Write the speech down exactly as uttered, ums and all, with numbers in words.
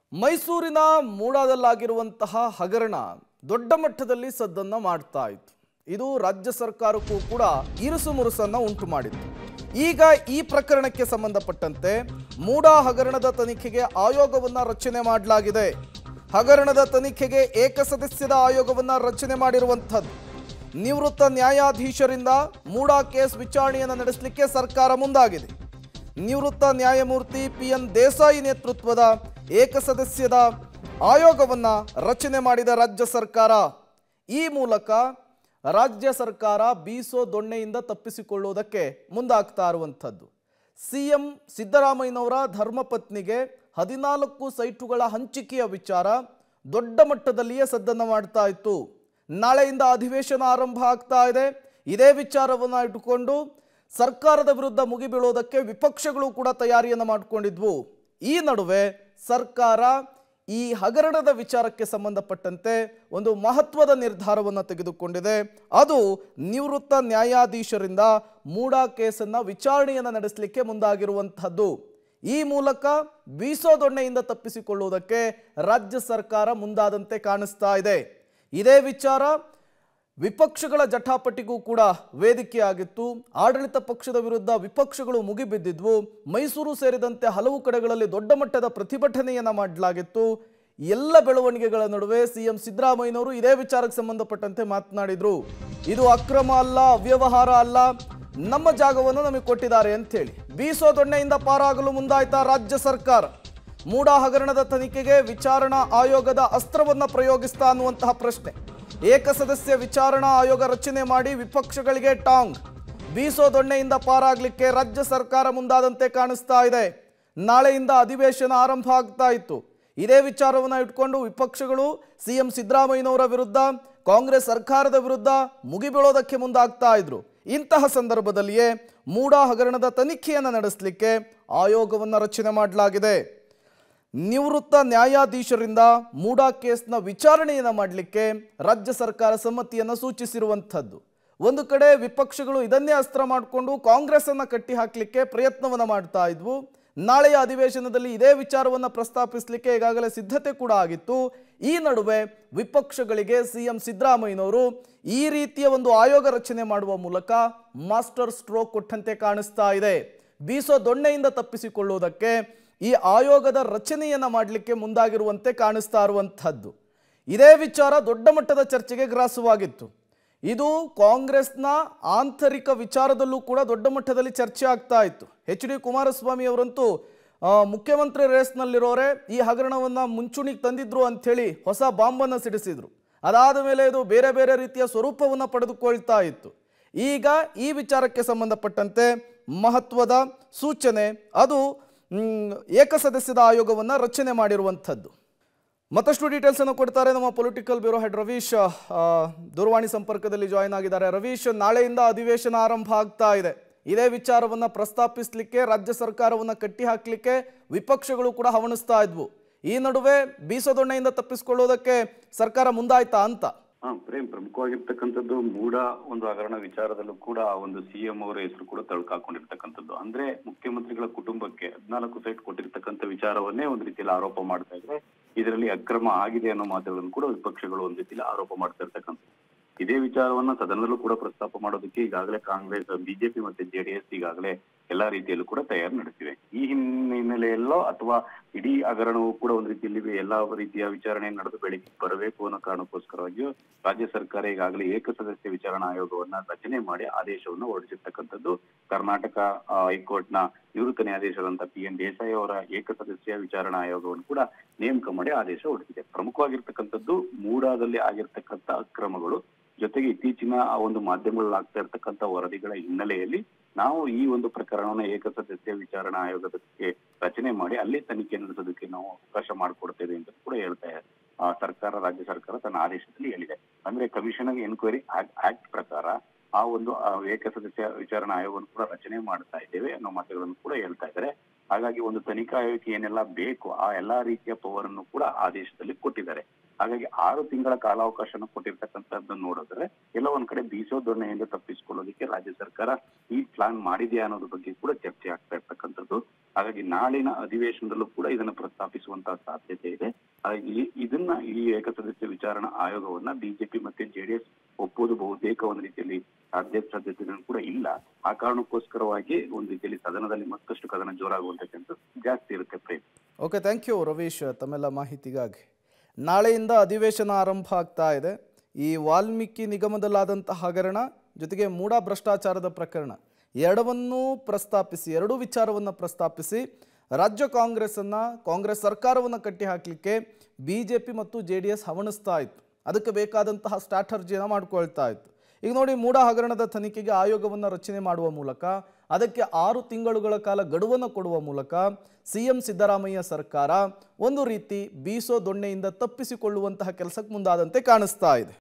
ಮೈಸೂರಿನ ಮೂಡಾದಲ್ಲಾಗಿರುವಂತಹ ಹಗರಣ ದೊಡ್ಡ ಮಟ್ಟದಲ್ಲಿ ಸದ್ದನ್ನ ಮಾಡ್ತಾ ಇತ್ತು. ಇದು ರಾಜ್ಯ ಸರ್ಕಾರಕ್ಕೂ ಕೂಡ ಇರುಸು ಮುರುಸನ್ನ ಉಂಟು ಮಾಡಿತ್ತು. ಈಗ ಈ ಪ್ರಕರಣಕ್ಕೆ ಸಂಬಂಧಪಟ್ಟಂತೆ ಮೂಡಾ ಹಗರಣದ ತನಿಖೆಗೆ ಆಯೋಗವನ್ನ ರಚನೆ ಮಾಡಲಾಗಿದೆ. ಹಗರಣದ ತನಿಖೆಗೆ ಏಕಸದಸ್ಯದ ಆಯೋಗವನ್ನ ರಚನೆ ಮಾಡಿರುವಂಥದ್ದು. ನಿವೃತ್ತ ನ್ಯಾಯಾಧೀಶರಿಂದ ಮೂಡಾ ಕೇಸ್ ವಿಚಾರಣೆಯನ್ನು ನಡೆಸಲಿಕ್ಕೆ ಸರ್ಕಾರ ಮುಂದಾಗಿದೆ. ನಿವೃತ್ತ ನ್ಯಾಯಮೂರ್ತಿ ಪಿ ಎನ್ ದೇಸಾಯಿ ನೇತೃತ್ವದ ಏಕಸದಸ್ಯದ ಆಯೋಗವನ್ನ ರಚನೆ ಮಾಡಿದ ರಾಜ್ಯ ಸರ್ಕಾರ. ಈ ಮೂಲಕ ರಾಜ್ಯ ಸರ್ಕಾರ ಬೀಸೋ ದೊಣ್ಣೆಯಿಂದ ತಪ್ಪಿಸಿಕೊಳ್ಳುವುದಕ್ಕೆ ಮುಂದಾಗ್ತಾ ಇರುವಂಥದ್ದು. ಸಿಎಂ ಸಿದ್ದರಾಮಯ್ಯನವರ ಧರ್ಮಪತ್ನಿಗೆ ಹದಿನಾಲ್ಕು ಸೈಟುಗಳ ಹಂಚಿಕೆಯ ವಿಚಾರ ದೊಡ್ಡ ಮಟ್ಟದಲ್ಲಿಯೇ ಸದ್ದನ್ನು ಮಾಡ್ತಾ ಇತ್ತು. ನಾಳೆಯಿಂದ ಅಧಿವೇಶನ ಆರಂಭ ಆಗ್ತಾ ಇದೆ. ಇದೇ ವಿಚಾರವನ್ನು ಇಟ್ಟುಕೊಂಡು ಸರ್ಕಾರದ ವಿರುದ್ಧ ಮುಗಿಬೀಳೋದಕ್ಕೆ ವಿಪಕ್ಷಗಳು ಕೂಡ ತಯಾರಿಯನ್ನು ಮಾಡಿಕೊಂಡಿದ್ವು. ಈ ನಡುವೆ ಸರ್ಕಾರ ಈ ಹಗರಣದ ವಿಚಾರಕ್ಕೆ ಸಂಬಂಧಪಟ್ಟಂತೆ ಒಂದು ಮಹತ್ವದ ನಿರ್ಧಾರವನ್ನು ತೆಗೆದುಕೊಂಡಿದೆ. ಅದು ನಿವೃತ್ತ ನ್ಯಾಯಾಧೀಶರಿಂದ ಮೂಡಾ ಕೇಸನ್ನು ವಿಚಾರಣೆಯನ್ನು ನಡೆಸಲಿಕ್ಕೆ ಮುಂದಾಗಿರುವಂಥದ್ದು. ಈ ಮೂಲಕ ಬೀಸೋ ದೊಣ್ಣೆಯಿಂದ ತಪ್ಪಿಸಿಕೊಳ್ಳುವುದಕ್ಕೆ ರಾಜ್ಯ ಸರ್ಕಾರ ಮುಂದಾದಂತೆ ಕಾಣಿಸ್ತಾ ಇದೆ. ಇದೇ ವಿಚಾರ ವಿಪಕ್ಷಗಳ ಜಟಾಪಟಿಗೂ ಕೂಡ ವೇದಿಕೆಯಾಗಿತ್ತು. ಆಡಳಿತ ಪಕ್ಷದ ವಿರುದ್ಧ ವಿಪಕ್ಷಗಳು ಮುಗಿಬಿದ್ದಿದ್ವು. ಮೈಸೂರು ಸೇರಿದಂತೆ ಹಲವು ಕಡೆಗಳಲ್ಲಿ ದೊಡ್ಡ ಮಟ್ಟದ ಪ್ರತಿಭಟನೆಯನ್ನು ಮಾಡಲಾಗಿತ್ತು. ಎಲ್ಲ ಬೆಳವಣಿಗೆಗಳ ನಡುವೆ ಸಿಎಂ ಸಿದ್ದರಾಮಯ್ಯನವರು ಇದೇ ವಿಚಾರಕ್ಕೆ ಸಂಬಂಧಪಟ್ಟಂತೆ ಮಾತನಾಡಿದ್ರು. ಇದು ಅಕ್ರಮ ಅಲ್ಲ, ಅವ್ಯವಹಾರ ಅಲ್ಲ, ನಮ್ಮ ಜಾಗವನ್ನು ನಮಗೆ ಕೊಟ್ಟಿದ್ದಾರೆ ಅಂತೇಳಿ ಬೀಸೋ ದೊಣ್ಣೆಯಿಂದ ಪಾರಾಗಲು ಮುಂದಾಯ್ತಾ ರಾಜ್ಯ ಸರ್ಕಾರ. ಮೂಡಾ ಹಗರಣದ ತನಿಖೆಗೆ ವಿಚಾರಣಾ ಆಯೋಗದ ಅಸ್ತ್ರವನ್ನ ಪ್ರಯೋಗಿಸ್ತಾ ಅನ್ನುವಂತಹ ಪ್ರಶ್ನೆ. ಏಕಸದಸ್ಯ ವಿಚಾರಣಾ ಆಯೋಗ ರಚನೆ ಮಾಡಿ ವಿಪಕ್ಷಗಳಿಗೆ ಟಾಂಗ್. ಬೀಸೋ ದೊಣ್ಣೆಯಿಂದ ಪಾರಾಗಲಿಕ್ಕೆ ರಾಜ್ಯ ಸರ್ಕಾರ ಮುಂದಾದಂತೆ ಕಾಣಿಸ್ತಾ ಇದೆ. ನಾಳೆಯಿಂದ ಅಧಿವೇಶನ ಆರಂಭ ಆಗ್ತಾ ಇತ್ತು. ಇದೇ ವಿಚಾರವನ್ನು ಇಟ್ಕೊಂಡು ವಿಪಕ್ಷಗಳು ಸಿಎಂ ಸಿದ್ದರಾಮಯ್ಯನವರ ವಿರುದ್ಧ, ಕಾಂಗ್ರೆಸ್ ಸರ್ಕಾರದ ವಿರುದ್ಧ ಮುಗಿಬೀಳೋದಕ್ಕೆ ಮುಂದಾಗ್ತಾ ಇದ್ರು. ಇಂತಹ ಸಂದರ್ಭದಲ್ಲಿಯೇ ಮೂಡಾ ಹಗರಣದ ತನಿಖೆಯನ್ನು ನಡೆಸಲಿಕ್ಕೆ ಆಯೋಗವನ್ನು ರಚನೆ ಮಾಡಲಾಗಿದೆ. ನಿವೃತ್ತ ನ್ಯಾಯಾಧೀಶರಿಂದ ಮೂಡಾ ಕೇಸ್ನ ವಿಚಾರಣೆಯನ್ನು ಮಾಡಲಿಕ್ಕೆ ರಾಜ್ಯ ಸರ್ಕಾರ ಸಮ್ಮತಿಯನ್ನು ಸೂಚಿಸಿರುವಂಥದ್ದು. ಒಂದು ಕಡೆ ವಿಪಕ್ಷಗಳು ಇದನ್ನೇ ಅಸ್ತ್ರ ಮಾಡಿಕೊಂಡು ಕಾಂಗ್ರೆಸ್ ಅನ್ನು ಕಟ್ಟಿ ಹಾಕಲಿಕ್ಕೆ ಪ್ರಯತ್ನವನ್ನು ಮಾಡ್ತಾ ಇದ್ವು. ನಾಳೆಯ ಅಧಿವೇಶನದಲ್ಲಿ ಇದೇ ವಿಚಾರವನ್ನು ಪ್ರಸ್ತಾಪಿಸಲಿಕ್ಕೆ ಈಗಾಗಲೇ ಸಿದ್ಧತೆ ಕೂಡ ಆಗಿತ್ತು. ಈ ನಡುವೆ ವಿಪಕ್ಷಗಳಿಗೆ ಸಿಎಂ ಸಿದ್ದರಾಮಯ್ಯನವರು ಈ ರೀತಿಯ ಒಂದು ಆಯೋಗ ರಚನೆ ಮಾಡುವ ಮೂಲಕ ಮಾಸ್ಟರ್ ಸ್ಟ್ರೋಕ್ ಕೊಟ್ಟಂತೆ ಕಾಣಿಸ್ತಾ ಇದೆ. ಬೀಸೋ ದೊಣ್ಣೆಯಿಂದ ತಪ್ಪಿಸಿಕೊಳ್ಳುವುದಕ್ಕೆ ಈ ಆಯೋಗದ ರಚನೆಯನ್ನ ಮಾಡಲಿಕ್ಕೆ ಮುಂದಾಗಿರುವಂತೆ ಕಾಣಿಸ್ತಾ ಇರುವಂಥದ್ದು. ಇದೇ ವಿಚಾರ ದೊಡ್ಡ ಮಟ್ಟದ ಚರ್ಚೆಗೆ ಗ್ರಾಸವಾಗಿತ್ತು. ಇದು ಕಾಂಗ್ರೆಸ್ನ ಆಂತರಿಕ ವಿಚಾರದಲ್ಲೂ ಕೂಡ ದೊಡ್ಡ ಮಟ್ಟದಲ್ಲಿ ಚರ್ಚೆ ಆಗ್ತಾ ಇತ್ತು. ಎಚ್ ಡಿ ಕುಮಾರಸ್ವಾಮಿ ಅವರಂತೂ ಮುಖ್ಯಮಂತ್ರಿ ರೇಸ್ನಲ್ಲಿರೋರೆ ಈ ಹಗರಣವನ್ನು ಮುಂಚೂಣಿಗೆ ತಂದಿದ್ರು ಅಂಥೇಳಿ ಹೊಸ ಬಾಂಬನ್ನು ಸಿಡಿಸಿದ್ರು. ಅದಾದ ಮೇಲೆ ಇದು ಬೇರೆ ಬೇರೆ ರೀತಿಯ ಸ್ವರೂಪವನ್ನು ಪಡೆದುಕೊಳ್ತಾ ಇತ್ತು. ಈಗ ಈ ವಿಚಾರಕ್ಕೆ ಸಂಬಂಧಪಟ್ಟಂತೆ ಮಹತ್ವದ ಸೂಚನೆ, ಅದು ಏಕಸದಸ್ಯದ ಆಯೋಗವನ್ನು ರಚನೆ ಮಾಡಿರುವಂಥದ್ದು. ಮತ್ತಷ್ಟು ಡೀಟೇಲ್ಸ್ ಅನ್ನು ಕೊಡ್ತಾರೆ ನಮ್ಮ ಪೊಲಿಟಿಕಲ್ ಬ್ಯೂರೋ ಹೆಡ್ ರವೀಶ್ ದೂರವಾಣಿ ಸಂಪರ್ಕದಲ್ಲಿ ಜಾಯಿನ್ ಆಗಿದ್ದಾರೆ. ರವೀಶ್, ನಾಳೆಯಿಂದ ಅಧಿವೇಶನ ಆರಂಭ ಆಗ್ತಾ ಇದೆ. ಇದೇ ವಿಚಾರವನ್ನು ಪ್ರಸ್ತಾಪಿಸಲಿಕ್ಕೆ ರಾಜ್ಯ ಸರ್ಕಾರವನ್ನು ಕಟ್ಟಿ ಹಾಕಲಿಕ್ಕೆ ವಿಪಕ್ಷಗಳು ಕೂಡ ಹವಣಿಸ್ತಾ ಇದ್ವು. ಈ ನಡುವೆ ಬೀಸೋ ದೊಣ್ಣೆಯಿಂದ ತಪ್ಪಿಸಿಕೊಳ್ಳೋದಕ್ಕೆ ಸರ್ಕಾರ ಮುಂದಾಯ್ತಾ ಅಂತ? ಹಾ ಪ್ರೇಮ್, ಪ್ರಮುಖವಾಗಿರ್ತಕ್ಕಂಥದ್ದು ಮೂಡಾ ಒಂದು ಹಗರಣ ವಿಚಾರದಲ್ಲೂ ಕೂಡ ಒಂದು ಸಿಎಂ ಅವರ ಹೆಸರು ಕೂಡ ತಳ್ಕಾಕೊಂಡಿರ್ತಕ್ಕಂಥದ್ದು. ಅಂದ್ರೆ ಮುಖ್ಯಮಂತ್ರಿಗಳ ಕುಟುಂಬಕ್ಕೆ ಹದಿನಾಲ್ಕು ಸೈಟ್ ಕೊಟ್ಟಿರ್ತಕ್ಕಂಥ ವಿಚಾರವನ್ನೇ ಒಂದು ರೀತಿಯಲ್ಲಿ ಆರೋಪ ಮಾಡ್ತಾ ಇದ್ರೆ ಇದರಲ್ಲಿ ಅಕ್ರಮ ಆಗಿದೆ ಅನ್ನೋ ಮಾತುಗಳನ್ನು ಕೂಡ ವಿಪಕ್ಷಗಳು ಒಂದು ರೀತಿಯಲ್ಲಿ ಆರೋಪ ಮಾಡ್ತಾ ಇರ್ತಕ್ಕಂಥದ್ದು. ಇದೇ ವಿಚಾರವನ್ನ ಸದನದಲ್ಲೂ ಕೂಡ ಪ್ರಸ್ತಾಪ ಮಾಡೋದಕ್ಕೆ ಈಗಾಗಲೇ ಕಾಂಗ್ರೆಸ್, ಬಿಜೆಪಿ ಮತ್ತೆ ಜೆಡಿಎಸ್ ಈಗಾಗಲೇ ಎಲ್ಲಾ ರೀತಿಯಲ್ಲೂ ಕೂಡ ತಯಾರಿ ನಡೆಸಿವೆ. ಈ ಹಿನ್ನೆಲೆಯಲ್ಲೋ ಅಥವಾ ಇಡೀ ಹಗರಣವು ಕೂಡ ಒಂದು ರೀತಿಯಲ್ಲಿ ಎಲ್ಲಾ ರೀತಿಯ ವಿಚಾರಣೆ ನಡೆದು ಬೆಳಗ್ಗೆ ಬರಬೇಕು ಅನ್ನೋ ಕಾರಣಕ್ಕೋಸ್ಕರವಾಗಿಯೂ ರಾಜ್ಯ ಸರ್ಕಾರ ಈಗಾಗಲೇ ಏಕಸದಸ್ಯ ವಿಚಾರಣಾ ಆಯೋಗವನ್ನ ರಚನೆ ಮಾಡಿ ಆದೇಶವನ್ನು ಹೊರಡಿಸಿರ್ತಕ್ಕಂಥದ್ದು. ಕರ್ನಾಟಕ ಹೈಕೋರ್ಟ್ ನ ನಿವೃತ್ತ ನ್ಯಾಯಾಧೀಶರಂತ ಪಿ ಎನ್ ದೇಸಾಯಿ ಅವರ ಏಕಸದಸ್ಯ ವಿಚಾರಣಾ ಆಯೋಗವನ್ನು ಕೂಡ ನೇಮಕ ಮಾಡಿ ಆದೇಶ ಹೊರಡಿಸಿದೆ. ಪ್ರಮುಖವಾಗಿರ್ತಕ್ಕಂಥದ್ದು ಮೂಡಾದಲ್ಲಿ ಆಗಿರ್ತಕ್ಕಂಥ ಅಕ್ರಮಗಳು ಜೊತೆಗೆ ಇತ್ತೀಚಿನ ಆ ಒಂದು ಮಾಧ್ಯಮಗಳಲ್ಲಿ ಆಗ್ತಾ ಇರ್ತಕ್ಕಂಥ ವರದಿಗಳ ಹಿನ್ನೆಲೆಯಲ್ಲಿ ನಾವು ಈ ಒಂದು ಪ್ರಕರಣವನ್ನ ಏಕಸದಸ್ಯ ವಿಚಾರಣಾ ಆಯೋಗಕ್ಕೆ ರಚನೆ ಮಾಡಿ ಅಲ್ಲಿ ತನಿಖೆ ನಡೆಸೋದಕ್ಕೆ ನಾವು ಅವಕಾಶ ಮಾಡಿಕೊಡ್ತೇವೆ ಅಂತ ಕೂಡ ಹೇಳ್ತಾ ಇದೆ ಸರ್ಕಾರ. ರಾಜ್ಯ ಸರ್ಕಾರ ತನ್ನ ಆದೇಶದಲ್ಲಿ ಹೇಳಿದೆ. ಅಂದ್ರೆ ಕಮಿಷನರ್ ಎನ್ಕ್ವೈರಿ ಆಕ್ಟ್ ಪ್ರಕಾರ ಆ ಒಂದು ಏಕಸದಸ್ಯ ವಿಚಾರಣಾ ಆಯೋಗವನ್ನು ಕೂಡ ರಚನೆ ಮಾಡ್ತಾ ಇದ್ದೇವೆ ಅನ್ನೋ ಮಾತುಗಳನ್ನು ಕೂಡ ಹೇಳ್ತಾ ಇದ್ದಾರೆ. ಹಾಗಾಗಿ ಒಂದು ತನಿಖಾ ಆಯೋಗಕ್ಕೆ ಏನೆಲ್ಲ ಬೇಕು ಆ ಎಲ್ಲಾ ರೀತಿಯ ಪವರ್ ಅನ್ನು ಕೂಡ ಆದೇಶದಲ್ಲಿ ಕೊಟ್ಟಿದ್ದಾರೆ. ಹಾಗಾಗಿ ಆರು ತಿಂಗಳ ಕಾಲಾವಕಾಶನ ಕೊಟ್ಟಿರ್ತಕ್ಕಂಥದ್ದನ್ನು ನೋಡಿದ್ರೆ ಎಲ್ಲ ಒಂದ್ ಕಡೆ ಬೀಸೋ ದೊಣ್ಣೆಯಿಂದ ತಪ್ಪಿಸಿಕೊಳ್ಳೋದಕ್ಕೆ ರಾಜ್ಯ ಸರ್ಕಾರ ಈ ಪ್ಲಾನ್ ಮಾಡಿದೆಯಾ ಅನ್ನೋದ್ರ ಬಗ್ಗೆ ಕೂಡ ಚರ್ಚೆ ಆಗ್ತಾ ಇರ್ತಕ್ಕಂಥದ್ದು. ಹಾಗಾಗಿ ನಾಳಿನ ಅಧಿವೇಶನದಲ್ಲೂ ಕೂಡ ಇದನ್ನ ಪ್ರಸ್ತಾಪಿಸುವಂತಹ ಸಾಧ್ಯತೆ ಇದೆ. ಹಾಗಾಗಿ ಇದನ್ನ ಈ ಏಕಸದಸ್ಯ ವಿಚಾರಣಾ ಆಯೋಗವನ್ನ ಬಿಜೆಪಿ ಮತ್ತೆ ಜೆಡಿಎಸ್ ಒಪ್ಪೋದು ಬಹುತೇಕ ಒಂದ್ ರೀತಿಯಲ್ಲಿ ಸಾಧ್ಯ ಸಾಧ್ಯತೆಗಳು ಕೂಡ ಇಲ್ಲ. ಆ ಕಾರಣಕ್ಕೋಸ್ಕರವಾಗಿ ಒಂದ್ ರೀತಿಯಲ್ಲಿ ಸದನದಲ್ಲಿ ಮತ್ತಷ್ಟು ಕದನ ಜೋರಾಗುವಂತಕ್ಕಂಥ ಜಾಸ್ತಿ ಇರುತ್ತೆ Prem. Okay, thank you Ravish ತಮ್ಮೆಲ್ಲ ಮಾಹಿತಿಗಾಗಿ. ನಾಳೆಯಿಂದ ಅಧಿವೇಶನ ಆರಂಭ ಆಗ್ತಾ ಇದೆ. ಈ ವಾಲ್ಮೀಕಿ ನಿಗಮದಲ್ಲಾದಂಥ ಹಗರಣ ಜೊತೆಗೆ ಮೂಡ ಭ್ರಷ್ಟಾಚಾರದ ಪ್ರಕರಣ ಎರಡವನ್ನೂ ಪ್ರಸ್ತಾಪಿಸಿ ಎರಡೂ ವಿಚಾರವನ್ನು ಪ್ರಸ್ತಾಪಿಸಿ ರಾಜ್ಯ ಕಾಂಗ್ರೆಸ್ಸನ್ನು ಕಾಂಗ್ರೆಸ್ ಸರ್ಕಾರವನ್ನು ಕಟ್ಟಿ ಹಾಕಲಿಕ್ಕೆ ಬಿ ಜೆ ಪಿ ಮತ್ತು ಜೆ ಡಿ ಎಸ್ ಹವಣಿಸ್ತಾ ಇತ್ತು. ಅದಕ್ಕೆ ಬೇಕಾದಂತಹ ಸ್ಟ್ರಾಟರ್ಜಿಯನ್ನು ಮಾಡ್ಕೊಳ್ತಾ ಇತ್ತು. ಈಗ ನೋಡಿ, ಮೂಡ ಹಗರಣದ ತನಿಖೆಗೆ ಆಯೋಗವನ್ನು ರಚನೆ ಮಾಡುವ ಮೂಲಕ ಅದಕ್ಕೆ ಆರು ತಿಂಗಳುಗಳ ಕಾಲ ಗಡುವನ್ನು ಕೊಡುವ ಮೂಲಕ ಸಿ ಎಂ ಸಿದ್ದರಾಮಯ್ಯ ಸರ್ಕಾರ ಒಂದು ರೀತಿ ಬೀಸೋ ದೊಣ್ಣೆಯಿಂದ ತಪ್ಪಿಸಿಕೊಳ್ಳುವಂತಹ ಕೆಲಸಕ್ಕೆ ಮುಂದಾದಂತೆ ಕಾಣಿಸ್ತಾ ಇದೆ.